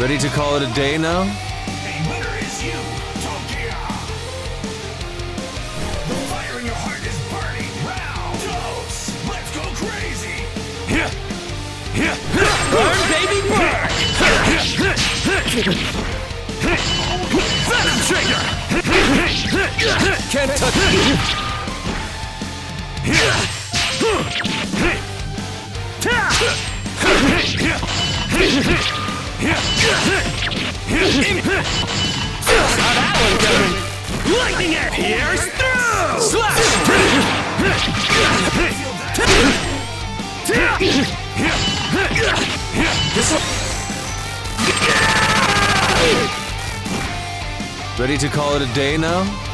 Ready to call it a day now? The winner is you, Tokia! The fire in your heart is burning! Round dose! Let's go crazy! Burn, baby, burn! Venom Trigger! Can't touch me! Saw that one coming! Lightning it! Pierce through! Slash! Ready to call it a day now?